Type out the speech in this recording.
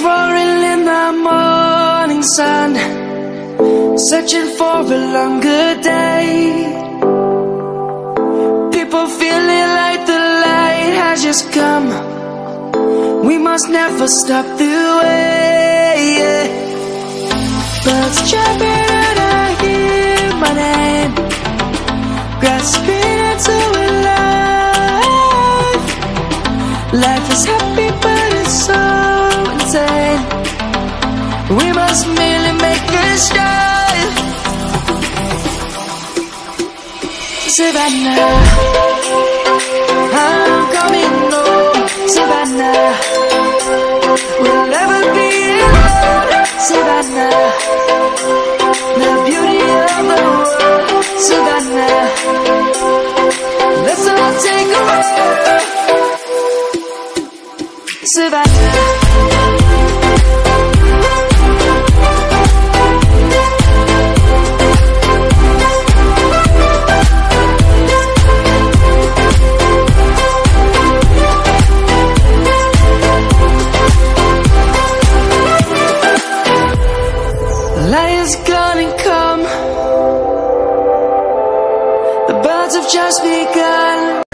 roaring in the morning sun, searching for a longer day. People feeling like the light has just come. We must never stop the way. Birds chirping and I hear my name, grasping into a life. Life is happy but it's so insane. We must merely make a start. Savannah, I'm coming home. Savannah, we'll never be alone. Savannah, the beauty of the world. Savannah, let's all take a ride. Savannah. Light is gonna come. The birds have just begun.